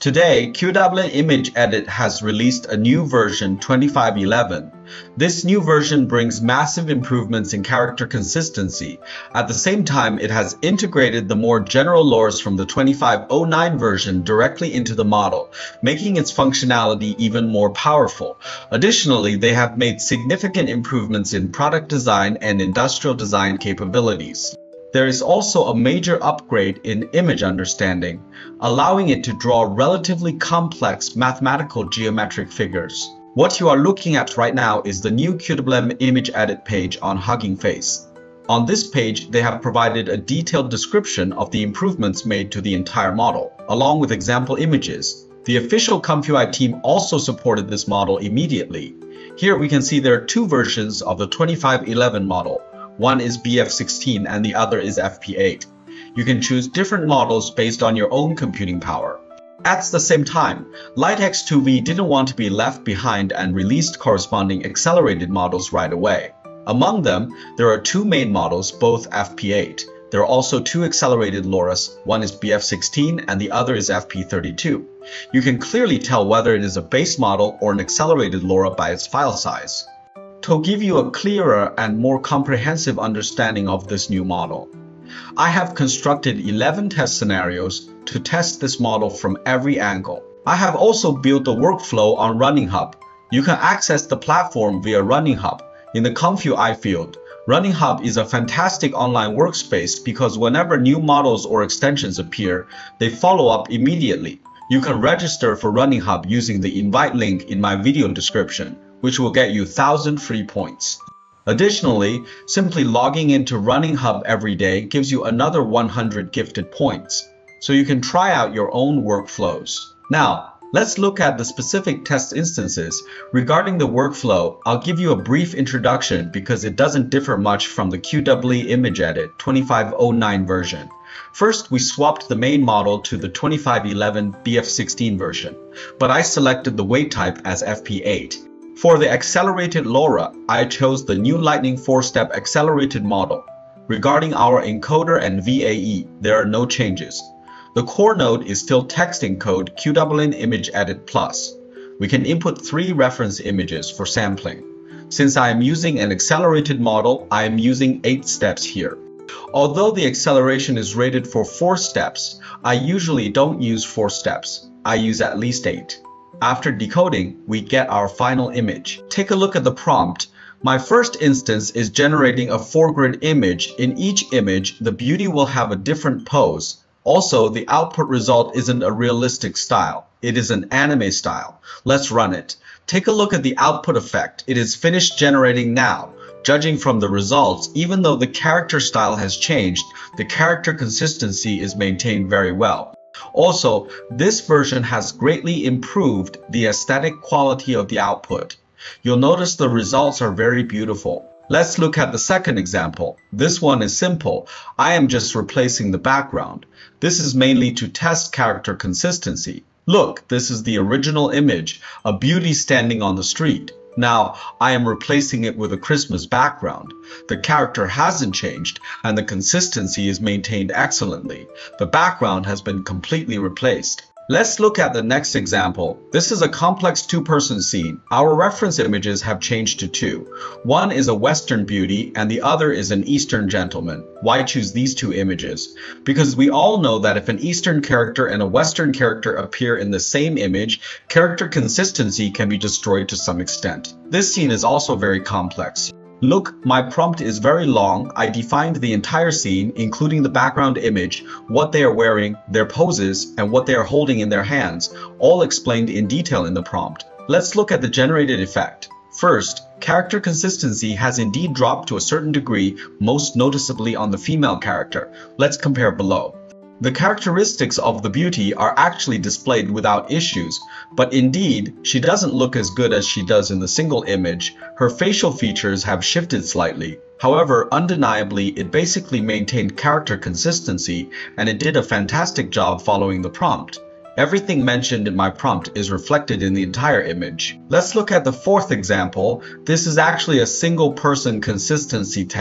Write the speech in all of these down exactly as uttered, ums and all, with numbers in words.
Today, Qwen-Image-Edit has released a new version twenty-five eleven. This new version brings massive improvements in character consistency. At the same time, it has integrated the more general LoRAs from the twenty-five oh nine version directly into the model, making its functionality even more powerful. Additionally, they have made significant improvements in product design and industrial design capabilities. There is also a major upgrade in image understanding, allowing it to draw relatively complex mathematical geometric figures. What you are looking at right now is the new Qwen-Image-Edit page on Hugging Face. On this page, they have provided a detailed description of the improvements made to the entire model, along with example images. The official ComfyUI team also supported this model immediately. Here we can see there are two versions of the twenty-five eleven model. One is B F sixteen and the other is F P eight. You can choose different models based on your own computing power. At the same time, LightX two V didn't want to be left behind and released corresponding accelerated models right away. Among them, there are two main models, both F P eight. There are also two accelerated LoRAs, one is B F sixteen and the other is F P thirty-two. You can clearly tell whether it is a base model or an accelerated LoRA by its file size. To give you a clearer and more comprehensive understanding of this new model, I have constructed eleven test scenarios to test this model from every angle. I have also built a workflow on Running Hub. You can access the platform via Running Hub. In the ComfyUI field, Running Hub is a fantastic online workspace because whenever new models or extensions appear, they follow up immediately. You can register for Running Hub using the invite link in my video description, which will get you one thousand free points. Additionally, simply logging into Running Hub every day gives you another one hundred gifted points, so you can try out your own workflows. Now, let's look at the specific test instances. Regarding the workflow, I'll give you a brief introduction because it doesn't differ much from the Qwen-Image-Edit twenty-five oh nine version. First, we swapped the main model to the twenty-five eleven B F sixteen version, but I selected the weight type as F P eight. For the accelerated LoRA, I chose the new Lightning four step accelerated model. Regarding our encoder and V A E, there are no changes. The core node is still text encode Qwen-Image-Edit Plus. We can input three reference images for sampling. Since I am using an accelerated model, I am using eight steps here. Although the acceleration is rated for four steps, I usually don't use four steps. I use at least eight. After decoding, we get our final image. Take a look at the prompt. My first instance is generating a four-grid image. In each image, the beauty will have a different pose. Also, the output result isn't a realistic style. It is an anime style. Let's run it. Take a look at the output effect. It is finished generating now. Judging from the results, even though the character style has changed, the character consistency is maintained very well. Also, this version has greatly improved the aesthetic quality of the output. You'll notice the results are very beautiful. Let's look at the second example. This one is simple. I am just replacing the background. This is mainly to test character consistency. Look, this is the original image, a beauty standing on the street. Now, I am replacing it with a Christmas background. The character hasn't changed, and the consistency is maintained excellently. The background has been completely replaced. Let's look at the next example. This is a complex two-person scene. Our reference images have changed to two. One is a Western beauty, and the other is an Eastern gentleman. Why choose these two images? Because we all know that if an Eastern character and a Western character appear in the same image, character consistency can be destroyed to some extent. This scene is also very complex. Look, my prompt is very long. I defined the entire scene, including the background image, what they are wearing, their poses, and what they are holding in their hands, all explained in detail in the prompt. Let's look at the generated effect. First, character consistency has indeed dropped to a certain degree, most noticeably on the female character. Let's compare below. The characteristics of the beauty are actually displayed without issues, but indeed, she doesn't look as good as she does in the single image. Her facial features have shifted slightly. However, undeniably, it basically maintained character consistency, and it did a fantastic job following the prompt. Everything mentioned in my prompt is reflected in the entire image. Let's look at the fourth example. This is actually a single person consistency test.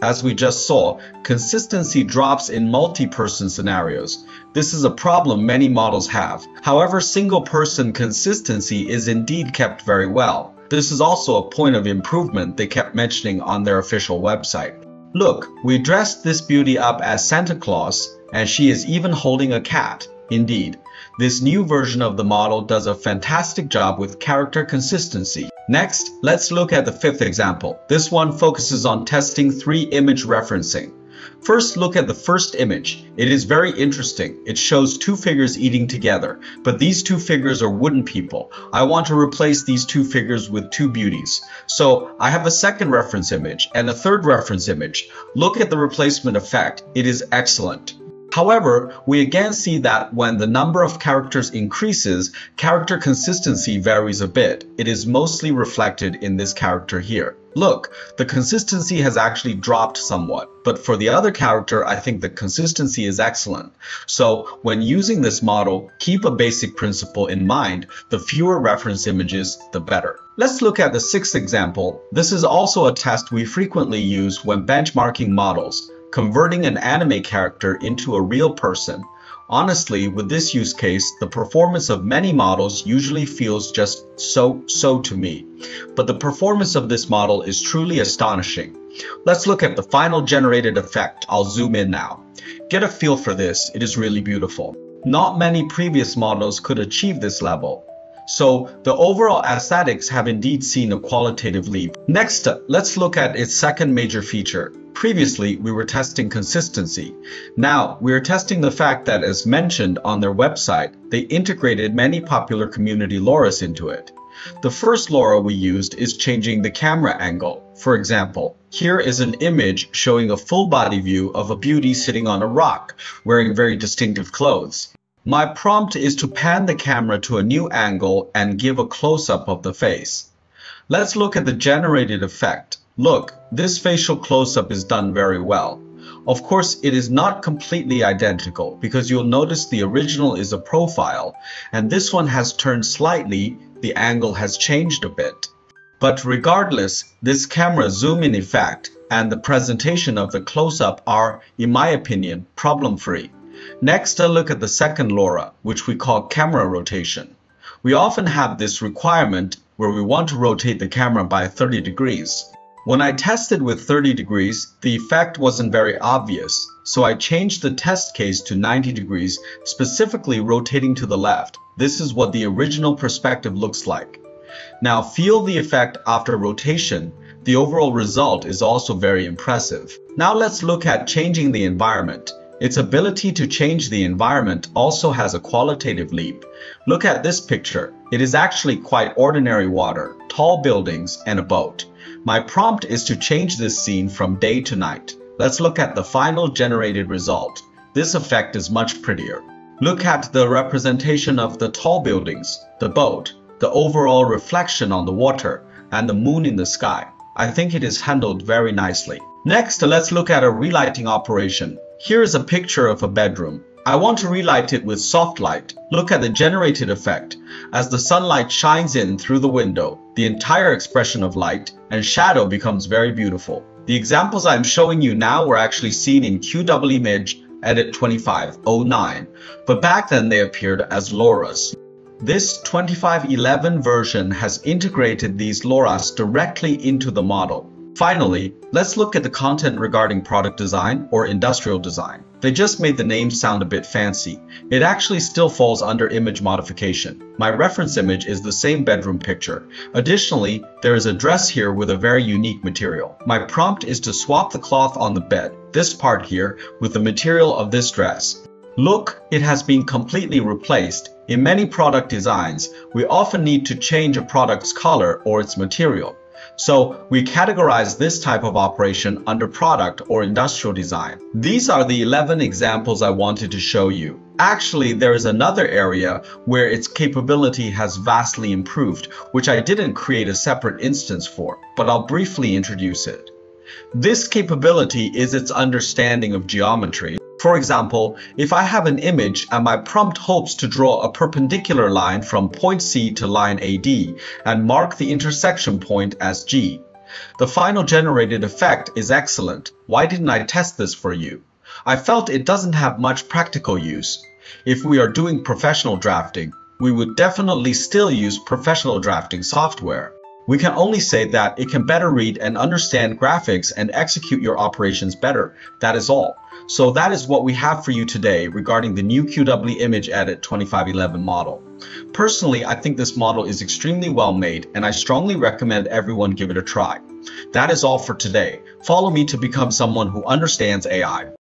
As we just saw, consistency drops in multi-person scenarios. This is a problem many models have. However, single-person consistency is indeed kept very well. This is also a point of improvement they kept mentioning on their official website. Look, we dressed this beauty up as Santa Claus, and she is even holding a cat. Indeed, this new version of the model does a fantastic job with character consistency. Next, let's look at the fifth example. This one focuses on testing three image referencing. First, look at the first image. It is very interesting. It shows two figures eating together, but these two figures are wooden people. I want to replace these two figures with two beauties. So I have a second reference image and a third reference image. Look at the replacement effect. It is excellent. However, we again see that when the number of characters increases, character consistency varies a bit. It is mostly reflected in this character here. Look, the consistency has actually dropped somewhat, but for the other character, I think the consistency is excellent. So when using this model, keep a basic principle in mind: the fewer reference images, the better. Let's look at the sixth example. This is also a test we frequently use when benchmarking models, converting an anime character into a real person. Honestly, with this use case, the performance of many models usually feels just so-so to me. But the performance of this model is truly astonishing. Let's look at the final generated effect. I'll zoom in now. Get a feel for this. It is really beautiful. Not many previous models could achieve this level. So the overall aesthetics have indeed seen a qualitative leap. Next, let's look at its second major feature. Previously, we were testing consistency. Now, we are testing the fact that, as mentioned on their website, they integrated many popular community LoRAs into it. The first LoRA we used is changing the camera angle. For example, here is an image showing a full body view of a beauty sitting on a rock, wearing very distinctive clothes. My prompt is to pan the camera to a new angle and give a close-up of the face. Let's look at the generated effect. Look, this facial close-up is done very well. Of course, it is not completely identical because you'll notice the original is a profile and this one has turned slightly, the angle has changed a bit. But regardless, this camera zoom-in effect and the presentation of the close-up are, in my opinion, problem-free. Next, a look at the second LoRA, which we call camera rotation. We often have this requirement where we want to rotate the camera by thirty degrees. When I tested with thirty degrees, the effect wasn't very obvious, so I changed the test case to ninety degrees, specifically rotating to the left. This is what the original perspective looks like. Now feel the effect after rotation. The overall result is also very impressive. Now let's look at changing the environment. Its ability to change the environment also has a qualitative leap. Look at this picture. It is actually quite ordinary water, tall buildings, and a boat. My prompt is to change this scene from day to night. Let's look at the final generated result. This effect is much prettier. Look at the representation of the tall buildings, the boat, the overall reflection on the water, and the moon in the sky. I think it is handled very nicely. Next, let's look at a relighting operation. Here is a picture of a bedroom. I want to relight it with soft light. Look at the generated effect. As the sunlight shines in through the window, the entire expression of light and shadow becomes very beautiful. The examples I'm showing you now were actually seen in Qwen-Image-Edit twenty-five oh nine, but back then they appeared as LoRAs. This twenty-five eleven version has integrated these LoRAs directly into the model. Finally, let's look at the content regarding product design or industrial design. They just made the name sound a bit fancy. It actually still falls under image modification. My reference image is the same bedroom picture. Additionally, there is a dress here with a very unique material. My prompt is to swap the cloth on the bed, this part here, with the material of this dress. Look, it has been completely replaced. In many product designs, we often need to change a product's color or its material. So we categorize this type of operation under product or industrial design. These are the eleven examples I wanted to show you. Actually, there is another area where its capability has vastly improved, which I didn't create a separate instance for, but I'll briefly introduce it. This capability is its understanding of geometry. For example, if I have an image and my prompt hopes to draw a perpendicular line from point C to line A D and mark the intersection point as G, The final generated effect is excellent. Why didn't I test this for you? I felt it doesn't have much practical use. If we are doing professional drafting, we would definitely still use professional drafting software. We can only say that it can better read and understand graphics and execute your operations better. That is all. So that is what we have for you today regarding the new Qwen-Image-Edit twenty-five eleven model. Personally, I think this model is extremely well made, and I strongly recommend everyone give it a try. That is all for today. Follow me to become someone who understands A I.